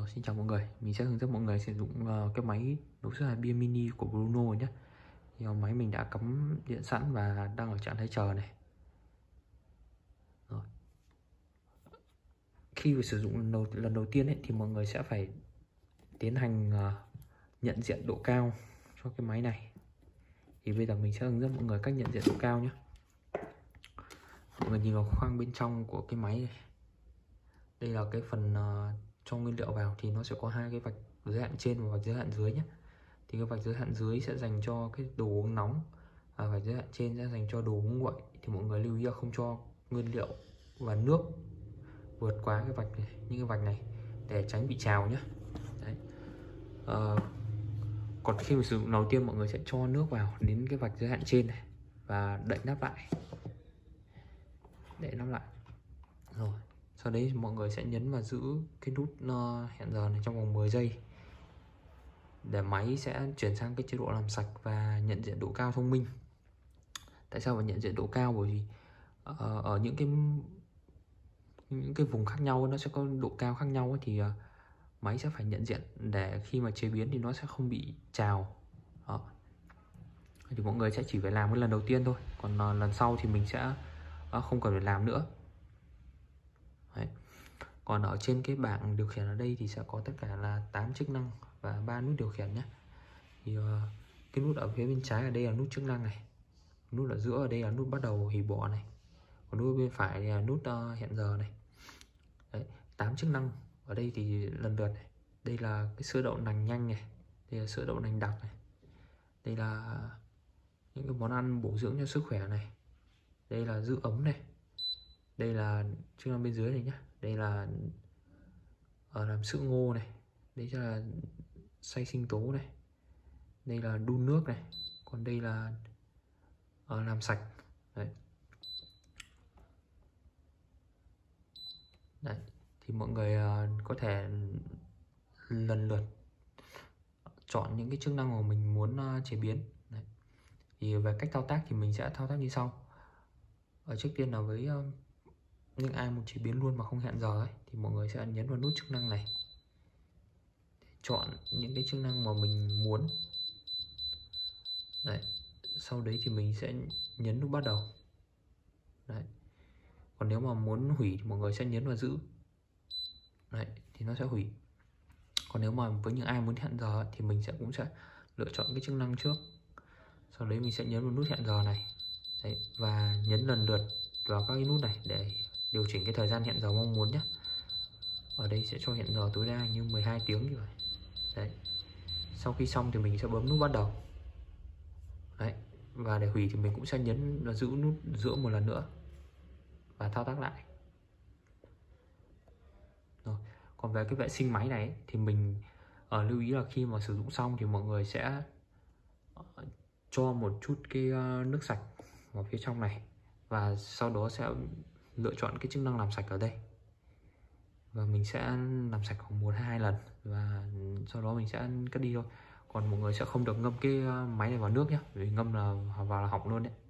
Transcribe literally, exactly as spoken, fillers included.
Rồi, xin chào mọi người, mình sẽ hướng dẫn mọi người sử dụng uh, cái máy nấu sữa hạt bia mini của Bruno nhé. Thì uh, máy mình đã cắm điện sẵn và đang ở trạng thái chờ này. Rồi. Khi mà sử dụng lần đầu, lần đầu tiên ấy, thì mọi người sẽ phải tiến hành uh, nhận diện độ cao cho cái máy này. Thì bây giờ mình sẽ hướng dẫn mọi người cách nhận diện độ cao nhé. Mọi người nhìn vào khoang bên trong của cái máy này. Đây là cái phần uh, cho nguyên liệu vào, thì nó sẽ có hai cái vạch giới hạn trên và vạch giới hạn dưới nhé. Thì cái vạch giới hạn dưới sẽ dành cho cái đồ uống nóng và vạch giới hạn trên sẽ dành cho đồ uống nguội. Thì mọi người lưu ý là không cho nguyên liệu và nước vượt quá cái vạch này, những cái vạch này để tránh bị trào nhé. Đấy. À, còn khi mà sử dụng đầu tiên mọi người sẽ cho nước vào đến cái vạch giới hạn trên này và đậy nắp lại, để nắp lại. Rồi sau đấy mọi người sẽ nhấn và giữ cái nút uh, hẹn giờ này trong vòng mười giây để máy sẽ chuyển sang cái chế độ làm sạch và nhận diện độ cao thông minh. Tại sao phải nhận diện độ cao? Bởi vì uh, ở những cái những cái vùng khác nhau nó sẽ có độ cao khác nhau ấy, thì uh, máy sẽ phải nhận diện để khi mà chế biến thì nó sẽ không bị trào. Đó. Thì mọi người sẽ chỉ phải làm cái lần đầu tiên thôi, còn uh, lần sau thì mình sẽ uh, không cần phải làm nữa. Đấy. Còn ở trên cái bảng điều khiển ở đây thì sẽ có tất cả là tám chức năng và ba nút điều khiển nhé. Thì uh, cái nút ở phía bên trái ở đây là nút chức năng này, nút ở giữa ở đây là nút bắt đầu hủy bỏ này, còn nút bên phải là nút uh, hẹn giờ này. Đấy, tám chức năng ở đây thì lần lượt này. Đây là cái sữa đậu nành nhanh này, đây là sữa đậu nành đặc này, đây là những cái món ăn bổ dưỡng cho sức khỏe này, đây là giữ ấm này, đây là chức năng bên dưới này nhé, đây là ở làm sữa ngô này, đây là xay sinh tố này, đây là đun nước này, còn đây là ở làm sạch. Đấy. Đấy, thì mọi người uh, có thể lần lượt chọn những cái chức năng mà mình muốn uh, chế biến. Đấy. Thì về cách thao tác thì mình sẽ thao tác như sau. Ở trước tiên là với uh, những ai muốn chế biến luôn mà không hẹn giờ ấy, thì mọi người sẽ nhấn vào nút chức năng này để chọn những cái chức năng mà mình muốn. Đấy. Sau đấy thì mình sẽ nhấn nút bắt đầu. Đấy. Còn nếu mà muốn hủy thì mọi người sẽ nhấn vào giữ. Đấy, thì nó sẽ hủy. Còn nếu mà với những ai muốn hẹn giờ thì mình sẽ cũng sẽ lựa chọn cái chức năng trước. Sau đấy mình sẽ nhấn vào nút hẹn giờ này. Đấy, và nhấn lần lượt vào các cái nút này để điều chỉnh cái thời gian hẹn giờ mong muốn nhé. Ở đây sẽ cho hẹn giờ tối đa như mười hai tiếng như vậy. Đấy. Sau khi xong thì mình sẽ bấm nút bắt đầu. Đấy. Và để hủy thì mình cũng sẽ nhấn là giữ nút giữa một lần nữa và thao tác lại. Rồi. Còn về cái vệ sinh máy này thì mình uh, lưu ý là khi mà sử dụng xong thì mọi người sẽ uh, cho một chút cái uh, nước sạch vào phía trong này, và sau đó sẽ lựa chọn cái chức năng làm sạch ở đây, và mình sẽ làm sạch khoảng một hai lần và sau đó mình sẽ cất đi thôi. Còn mọi người sẽ không được ngâm cái máy này vào nước nhé, vì ngâm là vào là hỏng luôn đấy.